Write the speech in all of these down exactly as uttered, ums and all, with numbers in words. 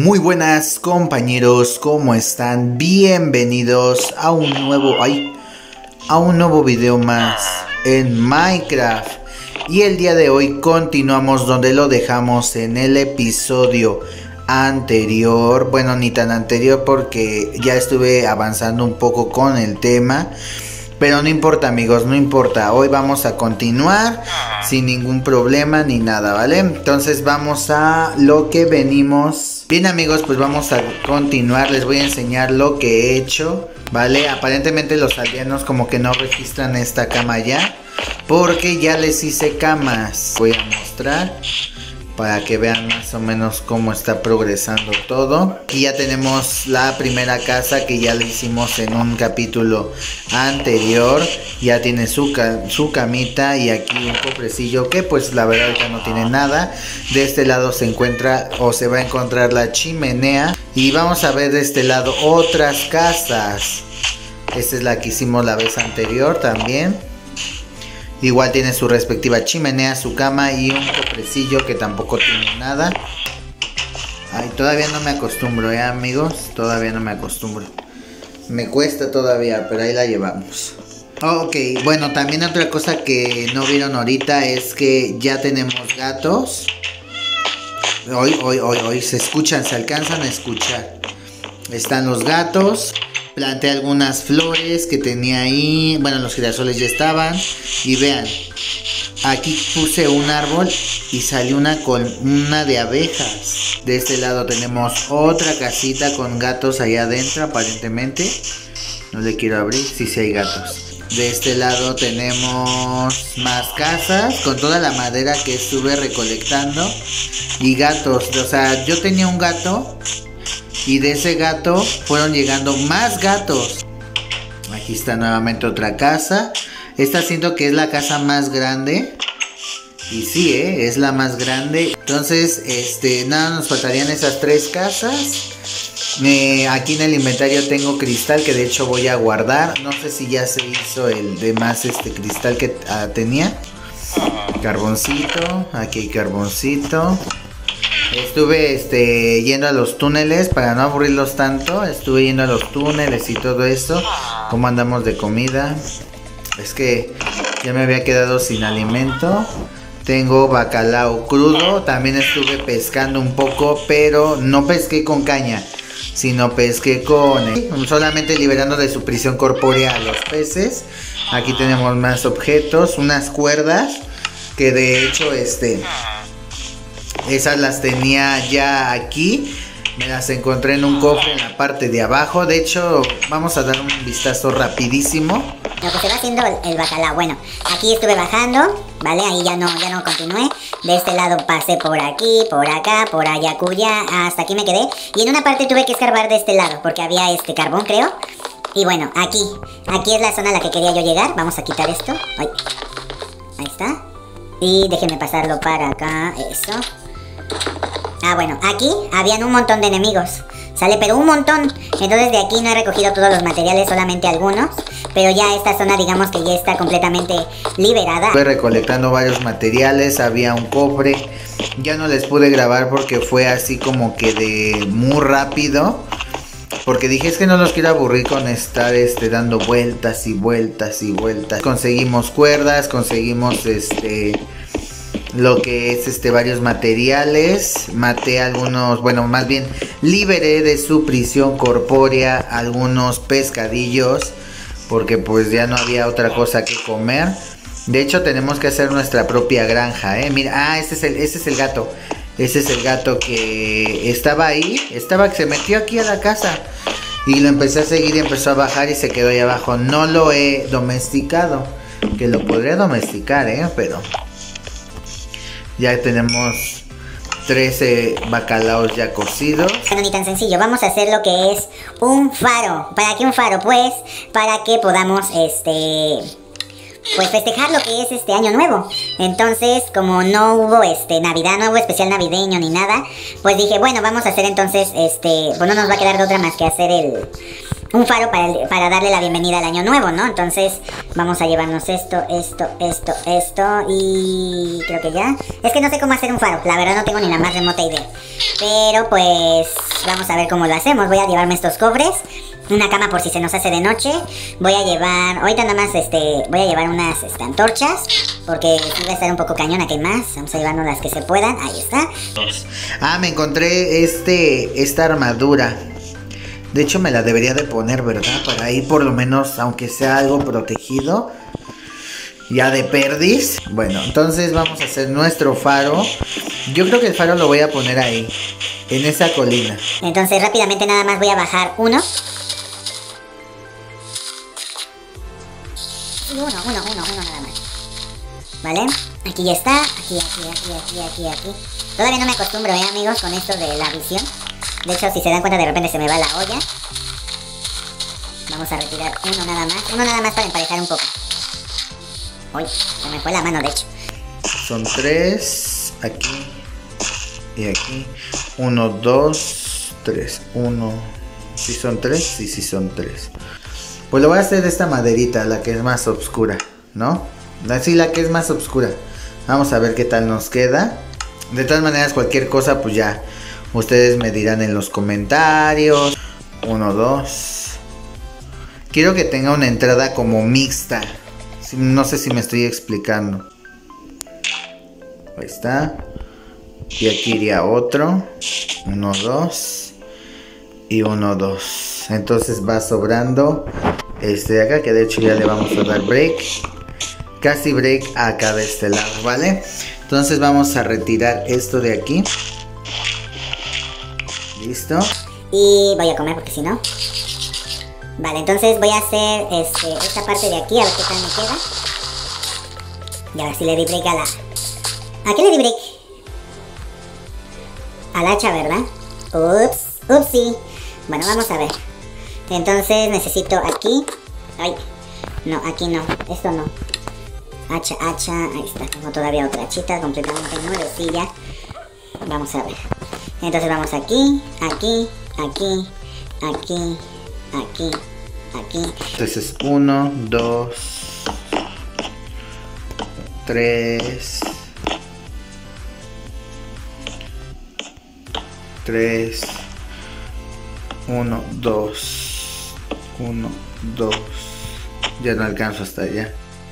Muy buenas compañeros, ¿cómo están? Bienvenidos a un nuevo, ay, a un nuevo video más en Minecraft. Y el día de hoy continuamos donde lo dejamos en el episodio anterior. Bueno, ni tan anterior porque ya estuve avanzando un poco con el tema. Pero no importa, amigos, no importa. Hoy vamos a continuar sin ningún problema ni nada, ¿vale? Entonces vamos a lo que venimos. Bien, amigos, pues vamos a continuar. Les voy a enseñar lo que he hecho, ¿vale? Aparentemente los aldeanos como que no registran esta cama ya, porque ya les hice camas. Voy a mostrar para que vean más o menos cómo está progresando todo. Aquí ya tenemos la primera casa que ya le hicimos en un capítulo anterior. Ya tiene su, ca su camita y aquí un cofrecillo que pues la verdad ya no tiene nada. De este lado se encuentra o se va a encontrar la chimenea. Y vamos a ver de este lado otras casas. Esta es la que hicimos la vez anterior también. Igual tiene su respectiva chimenea, su cama y un cofrecillo que tampoco tiene nada. Ay, todavía no me acostumbro, eh, amigos. Todavía no me acostumbro. Me cuesta todavía, pero ahí la llevamos. Ok, bueno, también otra cosa que no vieron ahorita es que ya tenemos gatos. Hoy, hoy, hoy, hoy se escuchan, se alcanzan a escuchar. Están los gatos. Planté algunas flores que tenía ahí. Bueno, los girasoles ya estaban. Y vean, aquí puse un árbol y salió una colmena de abejas. De este lado tenemos otra casita con gatos allá adentro, aparentemente. No le quiero abrir, sí, sí hay gatos. De este lado tenemos más casas con toda la madera que estuve recolectando. Y gatos, o sea, yo tenía un gato. Y de ese gato fueron llegando más gatos. Aquí está nuevamente otra casa. Esta siento que es la casa más grande. Y sí, ¿eh? Es la más grande. Entonces, este, nada, nos faltarían esas tres casas. Eh, aquí en el inventario tengo cristal que de hecho voy a guardar. No sé si ya se hizo el demás este cristal que uh, tenía. Carboncito. Aquí hay carboncito. Estuve este, yendo a los túneles para no aburrirlos tanto. Estuve yendo a los túneles y todo eso. ¿Cómo andamos de comida? Es que ya me había quedado sin alimento. Tengo bacalao crudo. También estuve pescando un poco, pero no pesqué con caña, sino pesqué con... Eh, solamente liberando de su prisión corpórea a los peces. Aquí tenemos más objetos. Unas cuerdas que de hecho este... esas las tenía ya aquí. Me las encontré en un cofre en la parte de abajo. De hecho, vamos a dar un vistazo rapidísimo. Lo que se va haciendo el, el bacalao. Bueno, aquí estuve bajando, ¿vale? Ahí ya no, ya no continué. De este lado pasé por aquí, por acá, por allá, cuya. Hasta aquí me quedé. Y en una parte tuve que escarbar de este lado porque había este carbón, creo. Y bueno, aquí. Aquí es la zona a la que quería yo llegar. Vamos a quitar esto. Ay. Ahí está. Y déjenme pasarlo para acá. Eso. Ah, bueno, aquí habían un montón de enemigos, ¿sale? Pero un montón. Entonces de aquí no he recogido todos los materiales, solamente algunos. Pero ya esta zona, digamos que ya está completamente liberada. Estuve recolectando varios materiales, había un cofre. Ya no les pude grabar porque fue así como que de muy rápido. Porque dije, es que no los quiero aburrir con estar este, dando vueltas y vueltas y vueltas. Conseguimos cuerdas, conseguimos este... lo que es este varios materiales. Maté algunos, bueno, más bien liberé de su prisión corpórea algunos pescadillos, porque pues ya no había otra cosa que comer. De hecho tenemos que hacer nuestra propia granja, eh. Mira, ah, ese es el, ese es el gato. Ese es el gato que estaba ahí. Estaba que se metió aquí a la casa. Y lo empecé a seguir y empezó a bajar y se quedó ahí abajo. No lo he domesticado, que lo podría domesticar, eh, pero... ya tenemos trece bacalaos ya cocidos. Bueno, ni tan sencillo, vamos a hacer lo que es un faro. ¿Para qué un faro? Pues para que podamos este pues festejar lo que es este año nuevo. Entonces, como no hubo este Navidad, no hubo especial navideño ni nada, pues dije, bueno, vamos a hacer entonces este, pues no nos va a quedar de otra más que hacer el un faro para, el, para darle la bienvenida al año nuevo, ¿no? Entonces vamos a llevarnos esto, esto, esto, esto y creo que ya. Es que no sé cómo hacer un faro, la verdad no tengo ni la más remota idea. Pero pues vamos a ver cómo lo hacemos. Voy a llevarme estos cofres, una cama por si se nos hace de noche. Voy a llevar, ahorita nada más este, voy a llevar unas este, antorchas, porque va a estar un poco cañón, aquí hay más. Vamos a llevarnos las que se puedan, ahí está. Ah, me encontré este, esta armadura. De hecho me la debería de poner, ¿verdad? Para ir por lo menos, aunque sea algo protegido. Ya de perdiz. Bueno, entonces vamos a hacer nuestro faro. Yo creo que el faro lo voy a poner ahí, en esa colina. Entonces rápidamente nada más voy a bajar uno. Uno, uno, uno, uno nada más. ¿Vale? Aquí ya está. Aquí, aquí, aquí, aquí, aquí, aquí. Todavía no me acostumbro, eh, amigos, con esto de la visión. De hecho, si se dan cuenta, de repente se me va la olla. Vamos a retirar uno nada más. Uno nada más para emparejar un poco. Uy, se me fue la mano, de hecho. Son tres. Aquí. Y aquí. Uno, dos, tres. Uno. ¿Sí son tres? Sí, sí son tres. Pues lo voy a hacer de esta maderita, la que es más oscura, ¿no? Así, la que es más oscura. Vamos a ver qué tal nos queda. De todas maneras, cualquier cosa, pues ya ustedes me dirán en los comentarios. Uno, dos. Quiero que tenga una entrada como mixta. No sé si me estoy explicando. Ahí está. Y aquí iría otro. Uno, dos. Y uno, dos. Entonces va sobrando este de acá, que de hecho ya le vamos a dar break. Casi break acá de este lado, ¿vale? Entonces vamos a retirar esto de aquí. Listo. Y voy a comer porque si no. Vale, entonces voy a hacer este, esta parte de aquí, a ver qué tal me queda. Y ahora sí le di break a la... ¿A qué le di break? Al hacha, ¿verdad? Ups, upsi. Bueno, vamos a ver. Entonces necesito aquí. Ay, no, aquí no, esto no. Hacha, hacha, ahí está. Tengo todavía otra hachita completamente nuevecilla. Vamos a ver. Entonces vamos aquí, aquí, aquí, aquí, aquí, aquí. Entonces uno, dos, tres, tres, uno, dos, uno, dos. Ya no alcanzo hasta allá.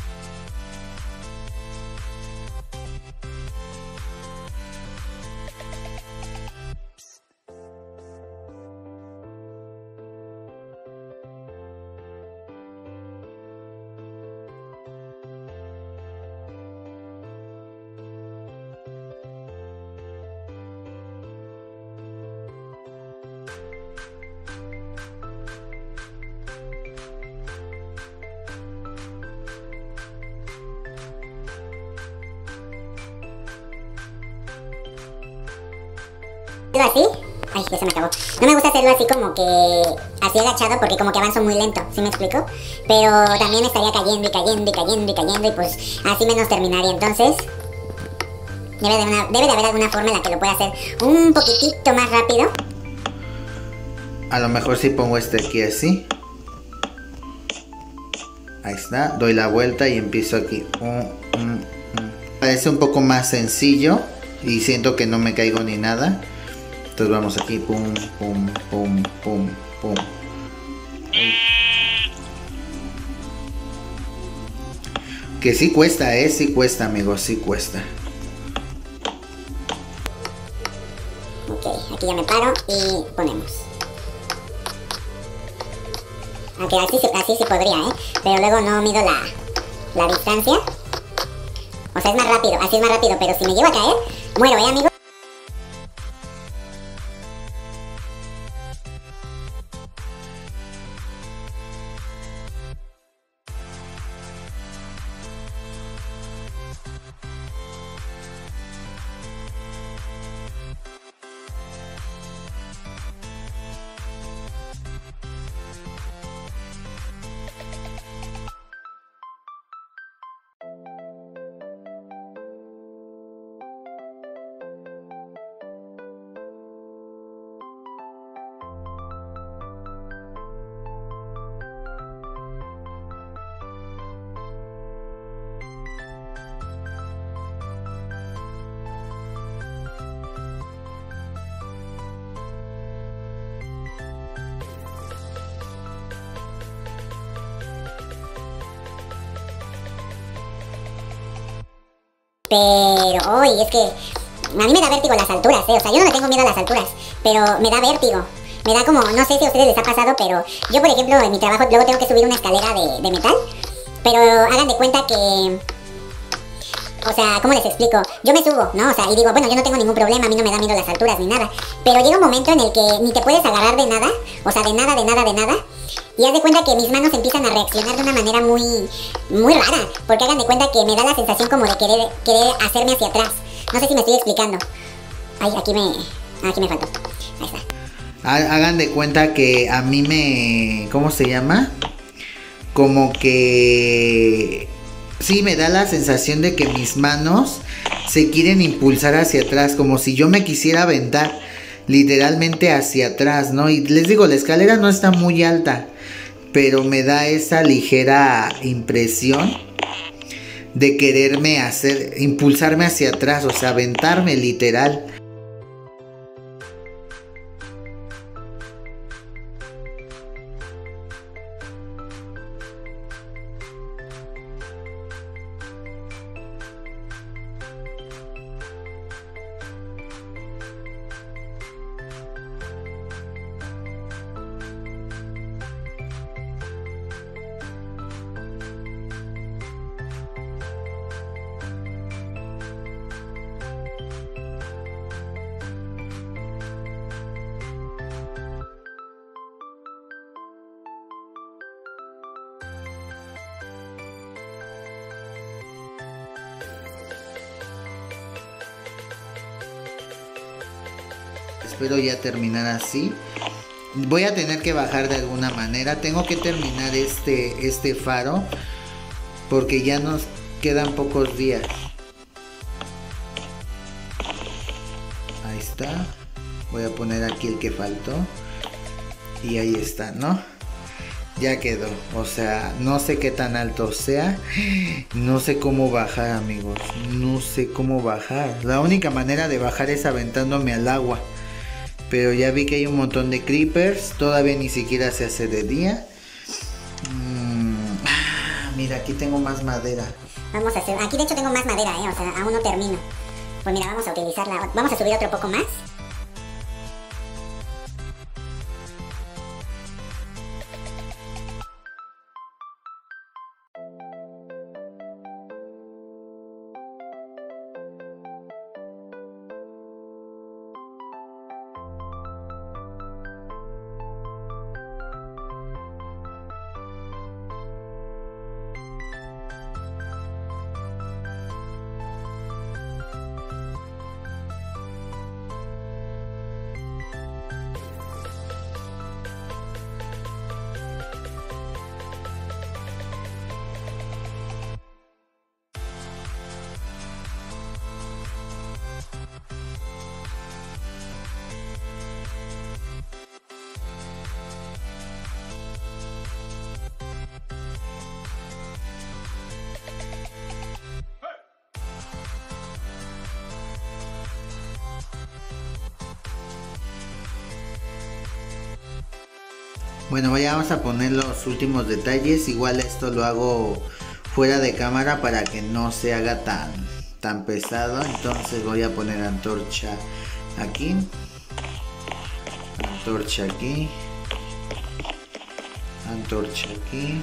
Así, ay, ya se me acabó. No me gusta hacerlo así como que así agachado, porque como que avanzo muy lento, ¿sí me explico? Pero también estaría cayendo y cayendo y cayendo y cayendo, y pues así menos terminaría. Entonces debe de, una, debe de haber alguna forma en la que lo pueda hacer un poquitito más rápido. A lo mejor si pongo este aquí así. Ahí está, doy la vuelta y empiezo aquí. Mm, mm, mm. Parece un poco más sencillo y siento que no me caigo ni nada. Entonces vamos aquí, pum, pum, pum, pum, pum. Que sí cuesta, eh, sí cuesta, amigos, sí cuesta. Ok, aquí ya me paro y ponemos. Aunque así, así sí podría, ¿eh? Pero luego no mido la, la distancia. O sea, es más rápido, así es más rápido, pero si me llevo a caer, muero, ¿eh, amigos? Pero, uy, es que a mí me da vértigo las alturas, ¿eh? O sea, yo no le tengo miedo a las alturas, pero me da vértigo. Me da como, no sé si a ustedes les ha pasado, pero yo, por ejemplo, en mi trabajo luego tengo que subir una escalera de, de metal. Pero hagan de cuenta que... O sea, ¿cómo les explico? Yo me subo, ¿no? O sea, y digo, bueno, yo no tengo ningún problema, a mí no me da miedo las alturas ni nada. Pero llega un momento en el que ni te puedes agarrar de nada, o sea, de nada, de nada, de nada. Y haz de cuenta que mis manos empiezan a reaccionar de una manera muy, muy rara. Porque hagan de cuenta que me da la sensación como de querer, querer hacerme hacia atrás. No sé si me estoy explicando. Ay, aquí me... Aquí me faltó. Ahí está. Hagan de cuenta que a mí me... ¿Cómo se llama? Como que... Sí, me da la sensación de que mis manos se quieren impulsar hacia atrás, como si yo me quisiera aventar literalmente hacia atrás, ¿no? Y les digo, la escalera no está muy alta, pero me da esa ligera impresión de quererme hacer, impulsarme hacia atrás, o sea, aventarme literal. Espero ya terminar así. Voy a tener que bajar de alguna manera. Tengo que terminar este, este faro, porque ya nos quedan pocos días. Ahí está. Voy a poner aquí el que faltó. Y ahí está, ¿no? Ya quedó. O sea, no sé qué tan alto sea. No sé cómo bajar, amigos. No sé cómo bajar. La única manera de bajar es aventándome al agua. Pero ya vi que hay un montón de creepers. Todavía ni siquiera se hace de día. Mm, ah, mira, aquí tengo más madera. Vamos a hacer... Aquí de hecho tengo más madera, ¿eh? O sea, aún no termino. Pues mira, vamos a utilizarla. Vamos a subir otro poco más. Bueno, ya vamos a poner los últimos detalles. Igual esto lo hago fuera de cámara para que no se haga tan, tan pesado. Entonces voy a poner antorcha aquí, antorcha aquí, antorcha aquí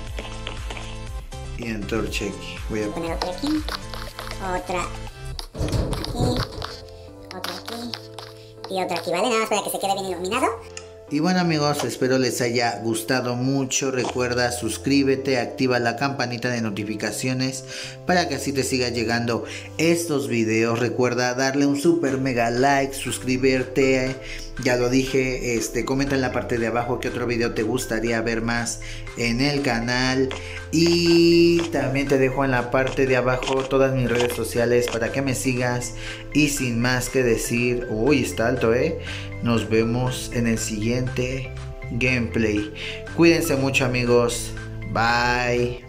y antorcha aquí. Voy a poner otra aquí, otra aquí, otra aquí y otra aquí, ¿vale? Nada más para que se quede bien iluminado. Y bueno, amigos, espero les haya gustado mucho. Recuerda, suscríbete, activa la campanita de notificaciones para que así te siga llegando estos videos. Recuerda darle un super mega like, suscribirte, ya lo dije, este, comenta en la parte de abajo qué otro video te gustaría ver más en el canal. Y también te dejo en la parte de abajo todas mis redes sociales para que me sigas. Y sin más que decir, uy, está alto, eh. Nos vemos en el siguiente gameplay. Cuídense mucho, amigos. Bye.